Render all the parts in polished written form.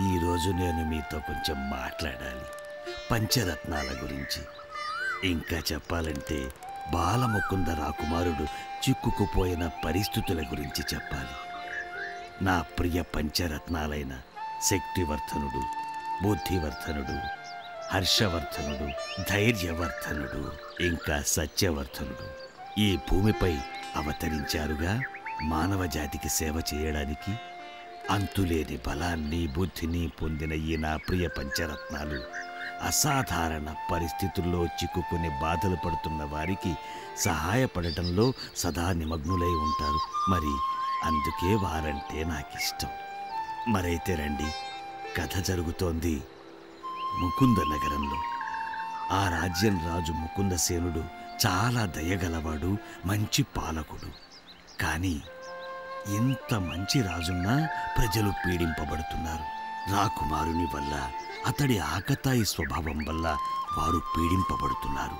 ఈరోజు నేను మీతో కొంచెం మాట్లాడాలి పంచరత్నాల గురించి. ఇంకా చెప్పాలంటే బాలముకుంద రాకుమారుడు చిక్కుకుపోయిన పరిస్థితుల గురించి చెప్పాలి. నా ప్రియ పంచరత్నాలైన శక్తివర్ధనుడు, బుద్ధివర్ధనుడు, హర్షవర్ధనుడు, ధైర్యవర్ధనుడు, ఇంకా సత్యవర్ధనుడు ఈ భూమిపై అవతరించారుగా మానవ జాతికి సేవ చేయడానికి. అంతులేని బలాన్ని, బుద్ధిని పొందిన ఈ నా ప్రియ పంచరత్నాలు అసాధారణ పరిస్థితుల్లో చిక్కుకుని బాధలు పడుతున్న వారికి సహాయపడటంలో సదా నిమగ్నులై ఉంటారు. మరి అందుకే వారంటే నాకిష్టం. మరైతే రండి, కథ జరుగుతోంది ముకుంద నగరంలో. ఆ రాజ్యం రాజు ముకుందసేనుడు చాలా దయగలవాడు, మంచి పాలకుడు. కానీ ఇంత మంచి రాజున్నా ప్రజలు పీడింపబడుతున్నారు. రాకుమారుని వల్ల, అతడి ఆకతాయి స్వభావం వల్ల వారు పీడింపబడుతున్నారు.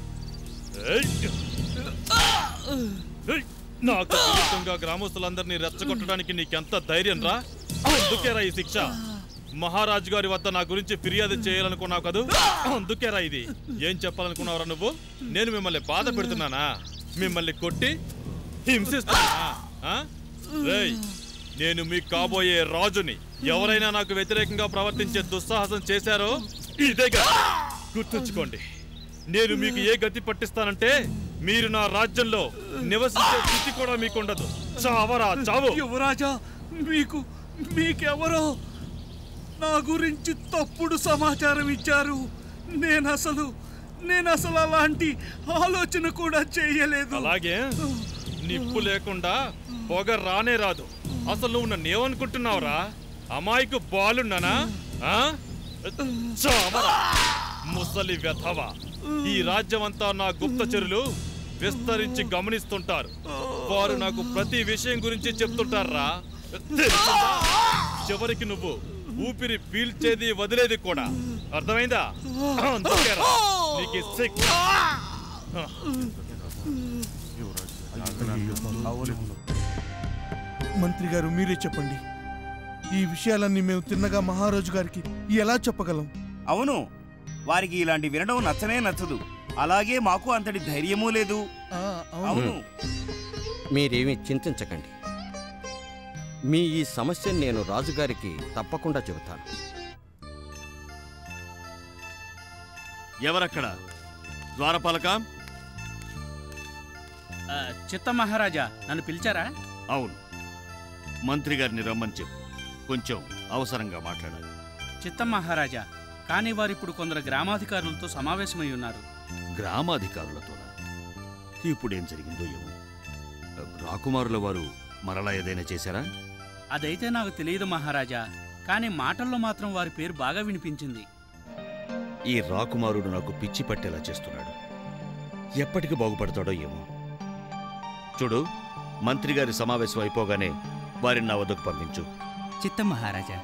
నాకు విరుద్ధంగా గ్రామస్తులందరినీ రెచ్చగొట్టడానికి నీకెంత ధైర్యం రా? అందుకేరా ఈ శిక్ష. మహారాజు గారి వద్ద నా గురించి ఫిర్యాదు చేయాలనుకున్నావు కదూ, అందుకేరా ఇది. ఏం చెప్పాలనుకున్నావురా నువ్వు? నేను మిమ్మల్ని బాధ పెడుతున్నానా? మిమ్మల్ని కొట్టి హింసిస్తానా? నేను మీకు కాబోయే రాజుని. ఎవరైనా నాకు వ్యతిరేకంగా ప్రవర్తించే దుస్సాహసం చేశారో ఇదేగా గుర్తుంచుకోండి. నేను మీకు ఏ గతి పట్టిస్తానంటే మీరు నా రాజ్యంలో నివసించే స్థితి కూడా మీకుండదు. చావరా చావు. యువరాజా, మీకెవరో నా గురించి తప్పుడు సమాచారం ఇచ్చారు. నేనసలు అలాంటి ఆలోచన కూడా చేయలేదు. అలాగే నిప్పు లేకుండా పొగ రానే రాదు. అసలు నువ్వు నన్ను ఏమనుకుంటున్నావురా? అమాయకు బాలున్నానా? ముసలి వెధవ. ఈ రాజ్యమంతా నా గుప్తచరులు విస్తరించి గమనిస్తుంటారు. వారు నాకు ప్రతి విషయం గురించి చెప్తుంటారా. చివరికి నువ్వు ఊపిరి పీల్చేది వదిలేది కూడా. అర్థమైందా? మంత్రి గారు, మీరే చెప్పండి. ఈ విషయాలన్నీ మేము తిన్నగా మహారాజు గారికి ఎలా చెప్పగలం? అవును, వారికి ఇలాంటి వినడం నచ్చనే నచ్చదు. అలాగే మాకు అంతటి ధైర్యమూ లేదు. అవును, మీరేమీ చింతించకండి. మీ ఈ సమస్యను నేను రాజుగారికి తప్పకుండా చెబుతాను. ఎవరక్కడ? ద్వారపాలక. చిత్త మహారాజా, నన్ను పిలిచారా? అవును, మంత్రి గారిని రమ్మని చెప్పు. కొంచెం అవసరంగా మాట్లాడాలి. చిత్త మహారాజా, కానీ వారిప్పుడు కొందరు గ్రామాధికారులతో సమావేశమై ఉన్నారు. గ్రామాధికారులతోనా? ఇప్పుడేం జరిగిందో ఏమో. రాకుమారుల వారు మరలా ఏదైనా చేశారా? అదైతే నాకు తెలియదు మహారాజా, కానీ మాటల్లో మాత్రం వారి పేరు బాగా వినిపించింది. ఈ రాకుమారుడు నాకు పిచ్చి పట్టేలా చేస్తున్నాడు. ఎప్పటికి బాగుపడతాడో ఏమో. చూడు, మంత్రి గారి సమావేశం అయిపోగానే వారిని నా వద్దకు పంపించు. చిత్త మహారాజా.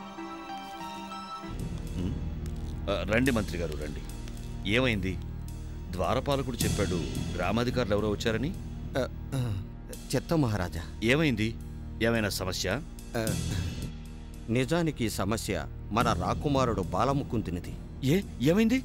రండి మంత్రి గారు, రండి. ఏమైంది? ద్వారపాలకుడు చెప్పాడు గ్రామాధికారులు ఎవరో వచ్చారని. చిత్త మహారాజా. ఏమైంది? ఏమైనా సమస్య? నిజానికి ఈ సమస్య మన రాకుమారుడు బాలముకుందినది. ఏమైంది?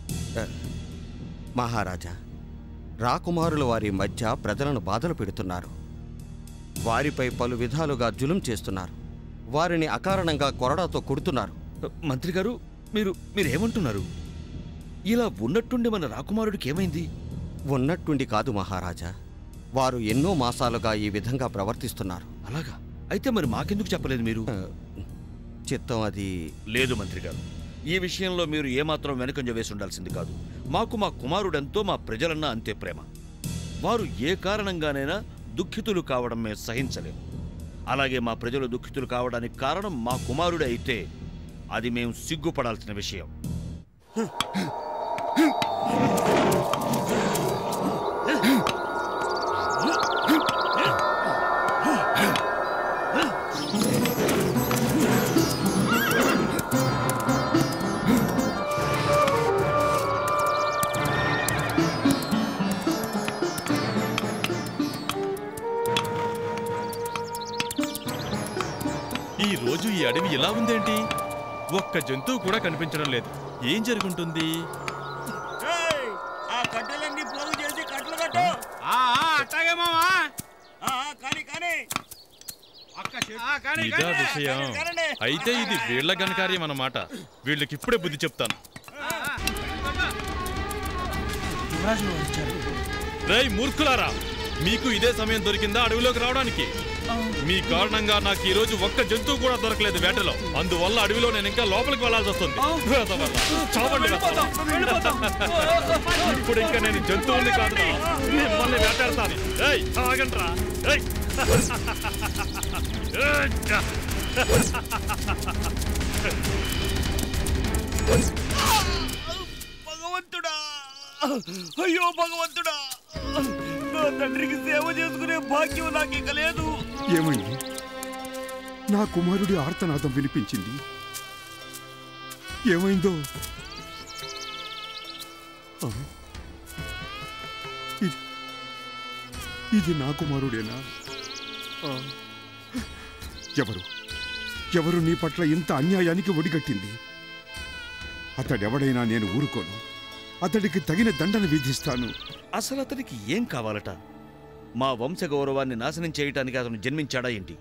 మహారాజా, రాకుమారుల వారి మధ్య ప్రజలను బాధలు పెడుతున్నారు. వారిపై పలు విధాలుగా జులుం చేస్తున్నారు. వారిని అకారణంగా కొరడాతో కొడుతున్నారు. మంత్రి గారు, మీరేమంటున్నారు? ఇలా ఉన్నట్టుండి మన రాకుమారుడికి ఏమైంది? ఉన్నట్టుండి కాదు మహారాజా, వారు ఎన్నో మాసాలుగా ఈ విధంగా ప్రవర్తిస్తున్నారు. అలాగా? అయితే మరి మాకెందుకు చెప్పలేదు మీరు? చిత్తం అది లేదు మంత్రి గారు. ఈ విషయంలో మీరు ఏమాత్రం వెనుకంజ వేసి ఉండాల్సింది కాదు. మాకు మా కుమారుడెంతో, మా ప్రజలన్నా అంతే ప్రేమ. వారు ఏ కారణంగానైనా దుఃఖితులు కావడం మేము సహించలేము. అలాగే మా ప్రజలు దుఃఖితులు కావడానికి కారణం మా కుమారుడే అయితే అది మేము సిగ్గుపడాల్సిన విషయం. ఈ రోజు ఈ అడవి ఇలా ఉందేంటి? ఒక్క జంతువు కూడా కనిపించడం లేదు. ఏం జరుగుంటుంది? ఆ కట్టెలన్నీ పోగు చేసి కట్టలు కట్టు. అట్టాగే మావా. ఇదా విషయం. అయితే ఇది వీళ్ల ఘనకార్యం అన్నమాట. వీళ్ళకి ఇప్పుడే బుద్ధి చెప్తాను. రేయ్ మూర్ఖులారా, మీకు ఇదే సమయం దొరికిందా అడవిలోకి రావడానికి? మీ కారణంగా నాకు ఈ రోజు ఒక్క జంతువు కూడా దొరకలేదు వేటలో. అందువల్ల అడవిలో నేను ఇంకా లోపలికి వెళ్లాల్సి వస్తుంది. ఇప్పుడు ఇంకా నేను జంతువుల్ని కాదు, మిమ్మల్ని వేటాడతాను. ఆగండ్రా. భగవంతుడా, అయ్యో భగవంతుడా, నా తండ్రికి సేవ చేసుకునే భాగ్యం నాకు ఇక లేదు. ఏమైంది? నా కుమారుడి ఆర్తనాదం వినిపించింది. ఏమైందో? ఇది నా కుమారుడేనా? ఎవరు నీ పట్ల ఇంత అన్యాయానికి ఒడిగట్టింది? అతడెవడైనా నేను ఊరుకోను. అతడికి తగిన దండన విధిస్తాను. అసలు అతనికి ఏం కావాలట? మా వంశ గౌరవాన్ని నాశనం చేయటానికి అతను జన్మించాడా ఏంటి?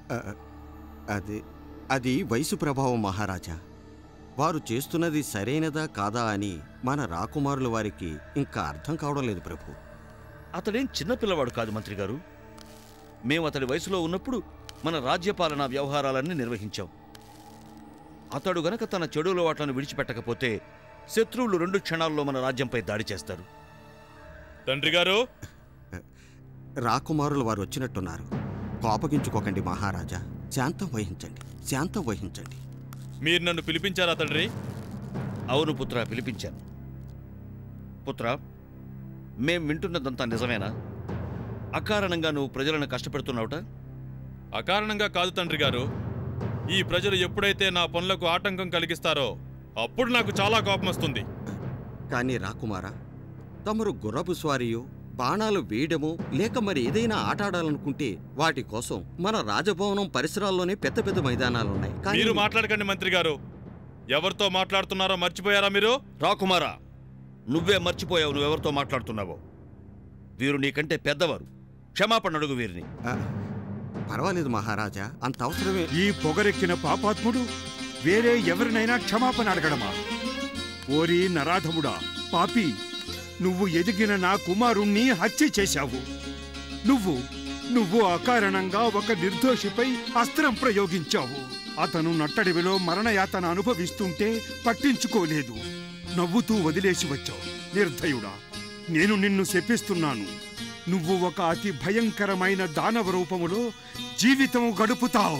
అది వయసు ప్రభావం మహారాజా. వారు చేస్తున్నది సరైనదా కాదా అని మన రాకుమారుల వారికి ఇంకా అర్థం కావడం లేదు ప్రభు. అతడేం చిన్నపిల్లవాడు కాదు మంత్రి గారు. మేము అతడి వయసులో ఉన్నప్పుడు మన రాజ్యపాలనా వ్యవహారాలన్నీ నిర్వహించాం. అతడు గనక తన చెడు అలవాట్లను విడిచిపెట్టకపోతే శత్రువులు 2 క్షణాల్లో మన రాజ్యంపై దాడి చేస్తారు. తండ్రి గారు, రాకుమారుల వారు వచ్చినట్టున్నారు. కోపగించుకోకండి మహారాజా. శాంతం వహించండి, శాంతం వహించండి. మీరు నన్ను పిలిపించారా తండ్రి? అవును పుత్ర, పిలిపించాను. పుత్ర, మేం వింటున్నదంతా నిజమేనా? అకారణంగా నువ్వు ప్రజలను కష్టపెడుతున్నావుట? అకారణంగా కాదు తండ్రి గారు. ఈ ప్రజలు ఎప్పుడైతే నా పనులకు ఆటంకం కలిగిస్తారో అప్పుడు నాకు చాలా కోపం వస్తుంది. కానీ రాకుమారా, తమరు గుర్రపు స్వారీయో బాణాలు వేయడమో లేక మరి ఏదైనా ఆటాడాలనుకుంటే వాటి కోసం మన రాజభవనం పరిసరాల్లోనే పెద్ద పెద్ద మైదానాలున్నాయి. మీరు మాట్లాడకండి మంత్రి గారు. ఎవరితో మాట్లాడుతున్నారో మర్చిపోయారా మీరు? రాకుమారా, నువ్వే మర్చిపోయావు నువ్వెవరితో మాట్లాడుతున్నావో. వీరు నీకంటే పెద్దవారు. క్షమాపణ అడుగు వీరిని. పర్వాలేదు మహారాజా, అంత అవసరమే. ఈ పొగరెక్కిన పాపాత్ముడు వేరే ఎవరినైనా క్షమాపణ అడగడమా? ఓరి నరాధముడా, పాపి, నువ్వు ఎదిగిన నా కుమారుణ్ణి హత్య చేశావు. నువ్వు అకారణంగా ఒక నిర్దోషిపై అస్త్రం ప్రయోగించావు. అతను నట్టడివిలో మరణయాతన అనుభవిస్తుంటే పట్టించుకోలేదు. నవ్వుతూ వదిలేసి వచ్చావు. నిర్దయుడా, నేను నిన్ను శపిస్తున్నాను. నువ్వు ఒక అతి భయంకరమైన దానవ రూపములో జీవితం గడుపుతావు.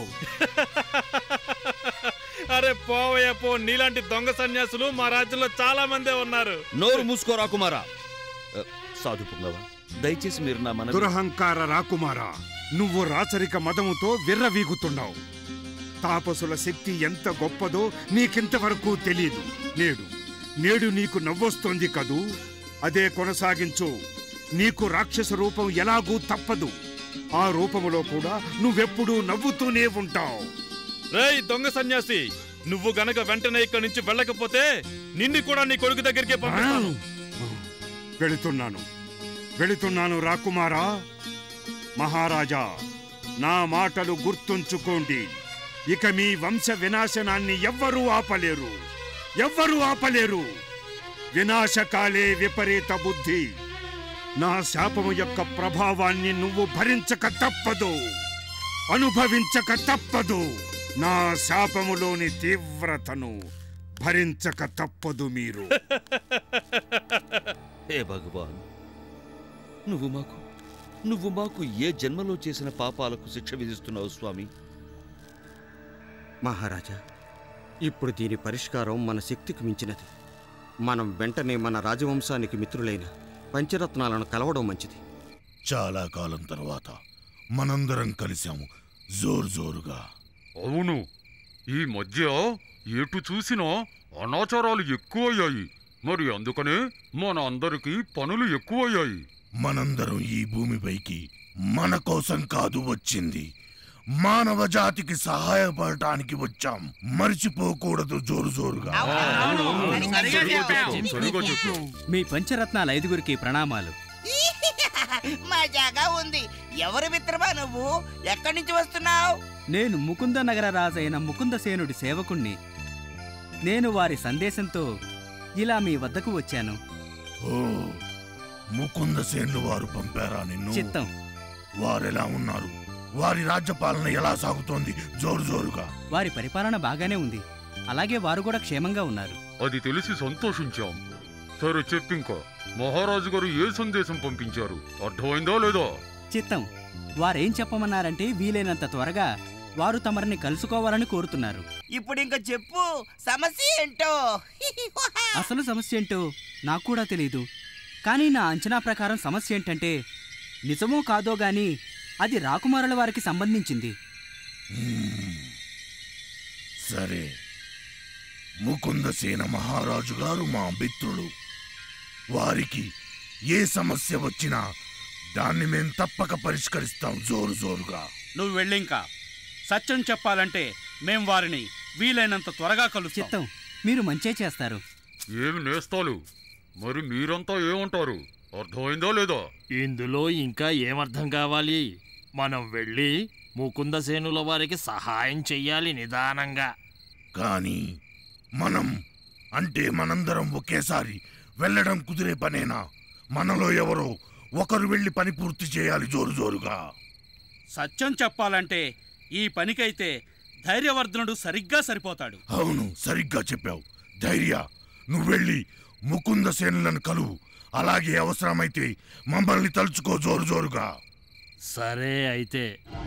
అరే పోవయ్య పో. నీలాంటి దొంగ సన్యాసులు మా రాజ్యంలో చాలా మందే ఉన్నారు. నోరు మూసుకో రాకుమారా. సాధు పుంగవ, దయచేసి మీరు నా మన దురహంకార రాకుమారా, నువ్వు రాచరిక మదముతో విర్రవీగుతున్నావు. తాపసుల శక్తి ఎంత గొప్పదో నీకింతవరకు తెలియదు. నేడు నీకు నవ్వొస్తోంది కదూ? అదే కొనసాగించు. నీకు రాక్షస రూపం ఎలాగూ తప్పదు. ఆ రూపములో కూడా నువ్వెప్పుడూ నవ్వుతూనే ఉంటావు. రేయ్ దొంగ సన్యాసి, నువ్వు గనక వెంటనే ఇక్కడి నుంచి వెళ్ళకపోతే నిన్ను కూడా నీ కొడుకు దగ్గరికి పంపిస్తాను. వెళుతున్నాను రాకుమారా. మహారాజా, నా మాటలు గుర్తుంచుకోండి. ఇక మీ వంశ వినాశనాన్ని ఎవ్వరూ ఆపలేరు. వినాశకాలే విపరీత బుద్ధి. నా శాపము యొక్క ప్రభావాన్ని నువ్వు భరించక తప్పదు, అనుభవించక తప్పదు. నా శాపములోని తీవ్రతను భరించక తప్పదు మీరు. హే భగవాన్, నువ్వు మాకు ఏ జన్మలో చేసిన పాపాలకు శిక్ష విధిస్తున్నావు స్వామి? మహారాజా, ఇప్పుడు దీని పరిష్కారం మన శక్తికి మించినది. మనం వెంటనే మన రాజవంశానికి మిత్రులైన పంచరత్నాలను కలవడం మంచిది. చాలా కాలం తర్వాత మనందరం కలిశాము జోరుగా. అవును, ఈ మధ్య ఎటు చూసినా అనాచారాలు ఎక్కువయ్యాయి. మరి అందుకనే మన అందరికీ పనులు ఎక్కువయ్యాయి. మనందరం ఈ భూమిపైకి మన కోసం కాదు వచ్చింది, మానవ జాతికి సహాయపడటానికి వచ్చాం. మర్చిపోకూడదు జోరు జోరుగా. మీ పంచరత్నాల 5గురికి ప్రణామాలు. మజాగా ఉంది. ఎవరు మిత్రమా నువ్వు? ఎక్కడి నుంచి వస్తున్నావు? నేను ముకుంద నగర రాజైన ముకుందసేనుడి సేవకుణ్ణి. నేను వారి సందేశంతో ఇలా మీ వద్దకు వచ్చాను. ఓ, ముకుందసేనులు వారు పంపారా నిన్ను? చిత్తం. వారెలా ఉన్నారు? వారి రాజ్యపాలన ఎలా సాగుతోంది? జోరు జోరుగా. వారి పరిపాలన బాగానే ఉంది. అలాగే వారు కూడా క్షేమంగా ఉన్నారు. అది తెలిసి సంతోషించాం. సరే చెప్పింకా, మహారాజు గారు ఏ సందేశం పంపించారు? అర్థమైందా లేదా? చిత్తం. వారేం చెప్పమన్నారంటే వీలైనంత త్వరగా వారు తమరిని కలుసుకోవాలని కోరుతున్నారు. ఇప్పుడు ఇంకా చెప్పు, సమస్య ఏంటో? అసలు సమస్య ఏంటో నాకు కూడా తెలీదు. కానీ నా అంచనా ప్రకారం సమస్య ఏంటంటే, నిజమో కాదో గాని అది రాకుమారుల వారికి సంబంధించింది. సరే, ముకుందసేన మహారాజు గారు మా మిత్రులు. వారికి ఏ సమస్య వచ్చినా దాన్ని మేం తప్పక పరిష్కరిస్తాం జోరు జోరుగా. నువ్వు వెళ్ళింకా. సత్యం చెప్పాలంటే మేం వారిని వీలైనంత త్వరగా కలుస్తాం. చిత్తం. మీరు మంచే చేస్తారు. ఏమి నేస్తాలు, మరి మీరంతా ఏమంటారు? అర్థమైందా లేదా? ఇందులో ఇంకా ఏమర్థం కావాలి? మనం వెళ్ళి ముకుందసేనుల వారికి సహాయం చెయ్యాలి నిదానంగా. కానీ మనందరం ఒకేసారి వెళ్ళడం కుదిరే పనేనా? మనలో ఎవరో ఒకరు వెళ్ళి పని పూర్తి చేయాలి జోరు జోరుగా. సత్యం చెప్పాలంటే ఈ పనికైతే ధైర్యవర్ధనుడు సరిగ్గా సరిపోతాడు. అవును, సరిగ్గా చెప్పావు. ధైర్య, నువ్వు వెళ్ళి ముకుందసేనులను కలువు. అలాగే అవసరమైతే మమ్మల్ని తలుచుకో జోరు జోరుగా. సరే అయితే.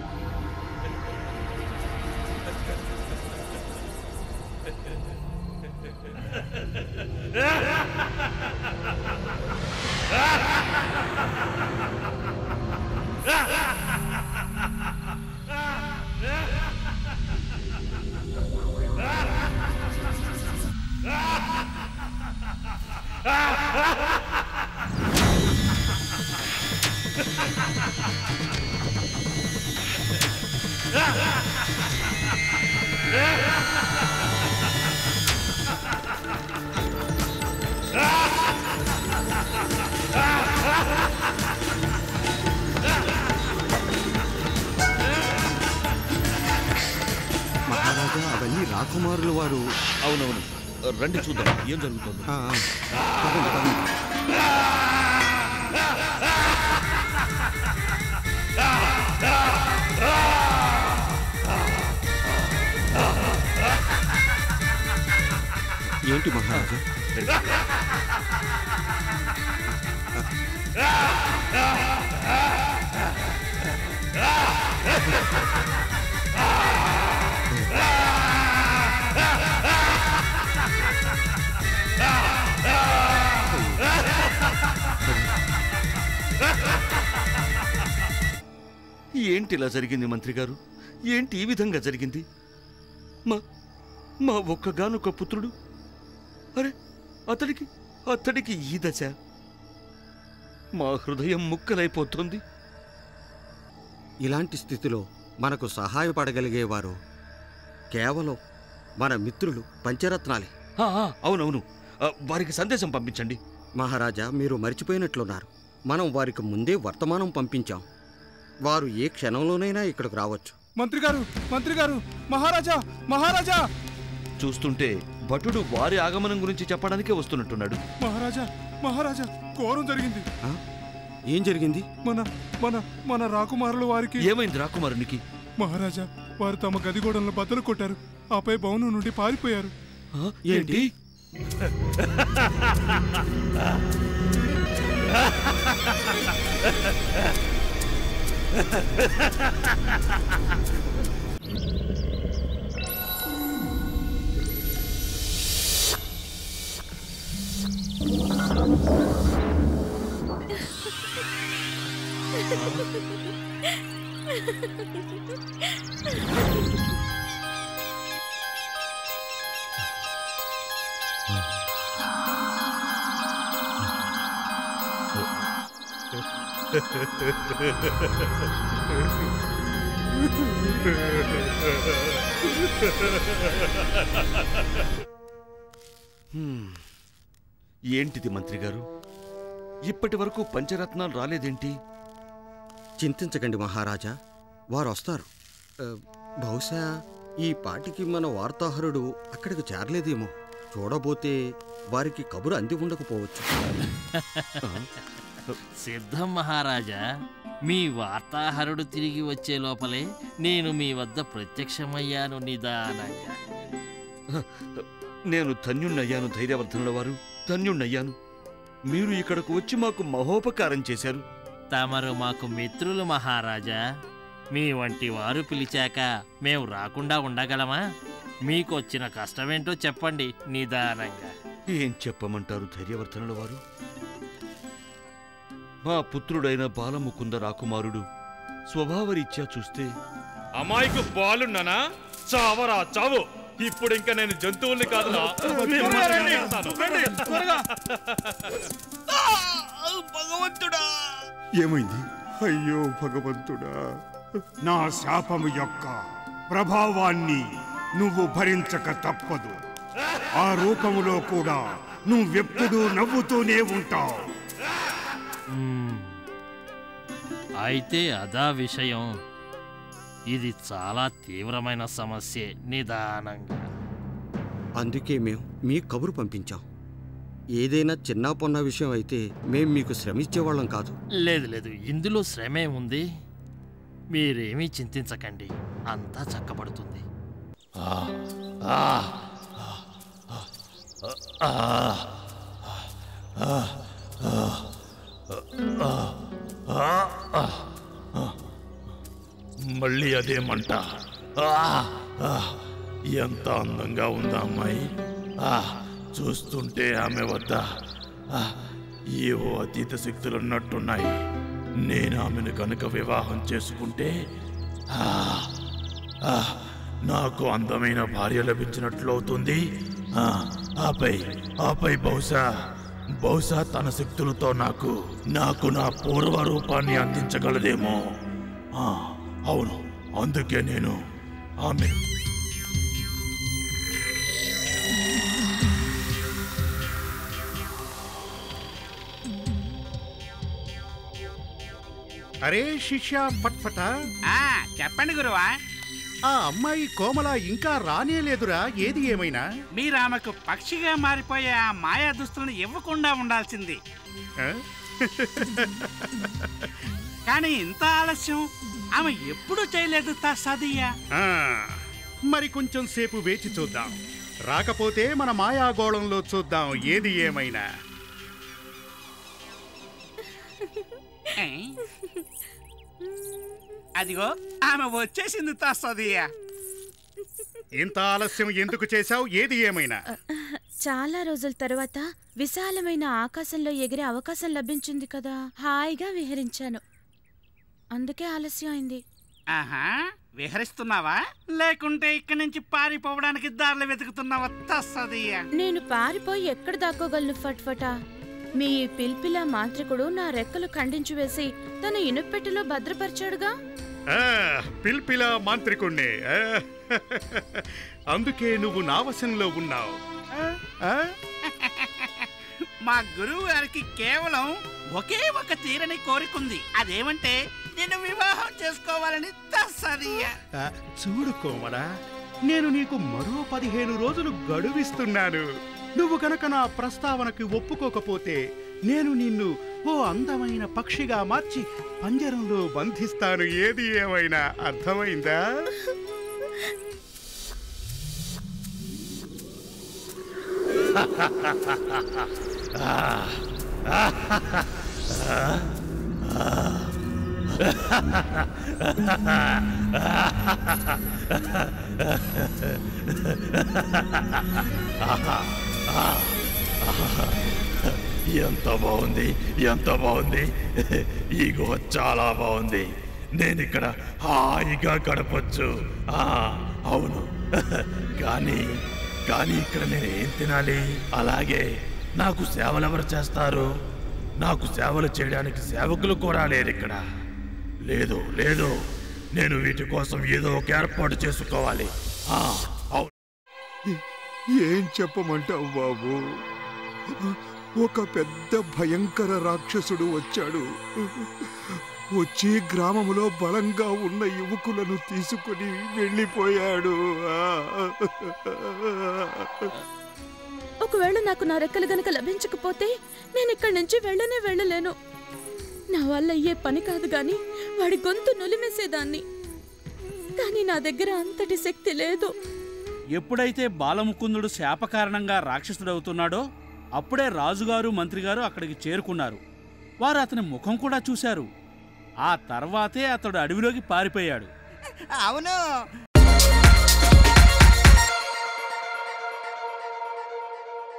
మహారాజా, అవన్నీ రాకుమారుల వారు. అవునవును, రండి చూద్దాం ఏం జరుగుతుంది. పదండి, పదండి. ఏంటి మహారాజా? ఏంటి ఇలా జరిగింది మంత్రి గారు? ఏంటి ఈ విధంగా జరిగింది? మా ఒక్కగానొక్క పుత్రుడు, అరే అతడికి ఈ దశ. మా హృదయం ముక్కలైపోతుంది. ఇలాంటి స్థితిలో మనకు సహాయపడగలిగేవారు కేవలం మన మిత్రులు పంచరత్నాలే. అవునవును, వారికి సందేశం పంపించండి. మహారాజా, మీరు మర్చిపోయినట్లున్నారు. మనం వారికి ముందే వర్తమానం పంపించాం. వారు ఏ క్షణంలోనైనా ఇక్కడికి రావచ్చు. మంత్రి గారు, మహారాజా మహారాజా. చూస్తుంటే భటుడు వారి ఆగమనం గురించి చెప్పడానికే వస్తున్నట్టున్నాడు. మహారాజా, ఘోరం జరిగింది. ఏం జరిగింది? మన రాకుమారుల వారికి. ఏమైంది రాకుమారునికి? మహారాజా, వారు తమ గదిగోడలను బద్దలు కొట్టారు. ఆపై భవనం నుండి పారిపోయారు. ఏంటి? ఏంటిది మంత్రి గారు, ఇప్పటి వరకు పంచరత్నాలు రాలేదేంటి? చింతించకండి మహారాజా, వారు వస్తారు. బహుశా ఈ పాటికి మన వార్తాహరుడు అక్కడికి చేరలేదేమో. చూడబోతే వారికి కబురు అంది ఉండకపోవచ్చు. సిద్ధం మహారాజా, మీ వార్తాహరుడు తిరిగి వచ్చే లోపలే నేను మీ వద్ద ప్రత్యక్షమయ్యాను నిదానంగా. నేను ధన్యుణ్ణయ్యాను ధైర్యవర్ధనుల వారు, ధన్యుణ్ణయ్యాను. మీరు ఇక్కడకు వచ్చి మాకు మహోపకారం చేశారు. తమరు మాకు మిత్రులు మహారాజా. మీ వంటి వారు పిలిచాక మేము రాకుండా ఉండగలమా? మీకొచ్చిన కష్టమేంటో చెప్పండి నిదానంగా. ఏం చెప్పమంటారు ధైర్యవర్ధనుల వారు? మా పుత్రుడైన బాలముకుంద రాకుమారుడు స్వభావరీత్యా చూస్తే అమాయకు బాలున్నానా? చావరా చావు. ఇప్పుడు ఇంకా నేను జంతువుల్ని కాదు. భగవంతుడా! ఏమైంది? అయ్యో భగవంతుడా, నా శాపము యొక్క ప్రభావాన్ని నువ్వు భరించక తప్పదు. ఆ రూపములో కూడా నువ్వెప్పుడూ నవ్వుతూనే ఉంటావు. అయితే అదా విషయం. ఇది చాలా తీవ్రమైన సమస్యే నిదానంగా. అందుకే మేము మీ కబురు పంపించాం. ఏదైనా చిన్న పొన్న విషయం అయితే మేం మీకు శ్రమించేవాళ్ళం కాదు. లేదు లేదు, ఇందులో శ్రమే ఉంది. మీరేమీ చింతించకండి, అంతా చక్కబడుతుంది. మళ్ళీ అదే మంట. ఎంత అందంగా ఉందా అమ్మాయి. చూస్తుంటే ఆమె వద్ద ఏవో అతీత శక్తులున్నట్టున్నాయి. నేను ఆమెను కనుక వివాహం చేసుకుంటే నాకు అందమైన భార్య లభించినట్లు అవుతుంది. ఆపై బహుశా తన శక్తులతో నాకు నా పూర్వ రూపాన్ని అందించగలదేమో. అవును, అందుకే నేను ఆమె అరే శిష్య పట్పట, చెప్పండి గురువా. ఆ అమ్మాయి కోమల ఇంకా రానేలేదురా. ఏది ఏమైనా మీరు ఆమెకు పక్షిగా మారిపోయే ఆ మాయా దుస్తులను ఇవ్వకుండా ఉండాల్సింది. కానీ ఇంత ఆలస్యం ఆమె ఎప్పుడూ చేయలేదు సదియ్యా. మరి కొంచెం సేపు వేచి చూద్దాం. రాకపోతే మన మాయాగోళంలో చూద్దాం ఏది ఏమైనా. అదిగో ఆమె వచ్చేసింది సదియ్యా. ఇంత ఆలస్యం ఎందుకు చేశావు? ఏది ఏమైనా. చాలా రోజుల తర్వాత విశాలమైన ఆకాశంలో ఎగిరే అవకాశం లభించింది కదా, హాయిగా విహరించాను. అందుకే ఆలస్యం అయింది. ఆహా, విహరిస్తున్నావా లేకుంటే ఇక్కడి నుంచి పారిపోవడానికి దారులు వెతుకుతున్నావా సదియ్యా? నేను పారిపోయి ఎక్కడ దాక్కోగలను ఫట్ఫటా? మీ పిల్పిల మాంత్రికుడు నా రెక్కలు ఖండించి వేసి తన ఇనుపెట్టెలో భద్రపరిచాడుగా. పిల్పిల మాంత్రికుణ్ణే. అందుకే నువ్వు నా వశంలో ఉన్నావు. మా గురువు గారికి కేవలం ఒకే ఒక తీరని కోరికుంది. అదేమంటే నేను వివాహం చేసుకోవాలని సదియ్యా. చూడు కోమలా, నేను నీకు మరో 15 రోజులు గడువిస్తున్నాను. నువ్వు కనుక నా ప్రస్తావనకి ఒప్పుకోకపోతే నేను నిన్ను ఓ అందమైన పక్షిగా మార్చి పంజరంలో బంధిస్తాను. ఏది ఏమైనా అర్థమైందా? ఎంత బాగుంది, ఎంత బాగుంది. ఈ గుహ చాలా బాగుంది. నేను ఇక్కడ హాయిగా గడపచ్చు. అవును, కానీ ఇక్కడ నేను ఏం తినాలి? అలాగే నాకు సేవలు ఎవరు చేస్తారు? నాకు సేవలు చేయడానికి సేవకులు కూడా లేరు ఇక్కడ. లేదు, నేను వీటి కోసం ఏదో ఒక ఏర్పాటు చేసుకోవాలి. ఏం చెప్పమంటావు బాబు? ఒక పెద్ద భయంకర రాక్షసుడు వచ్చాడు. వచ్చి గ్రామంలో బలంగా ఉన్న యువకులను తీసుకుని వెళ్ళిపోయాడు. ఒకవేళ నాకు నా రెక్కలు గనక లభించకపోతే నేను ఇక్కడి నుంచి వెళ్ళలేను. నా వల్ల అయ్యే పని కాదు గాని వాడి గొంతు నులిమేసేదాన్ని. కానీ నా దగ్గర అంతటి శక్తి లేదు. ఎప్పుడైతే బాలముకుందుడు శాప కారణంగా రాక్షసుడవుతున్నాడో అప్పుడే రాజుగారు మంత్రిగారు అక్కడికి చేరుకున్నారు. వారు అతని ముఖం కూడా చూశారు. ఆ తర్వాతే అతడు అడవిలోకి పారిపోయాడు. అవును,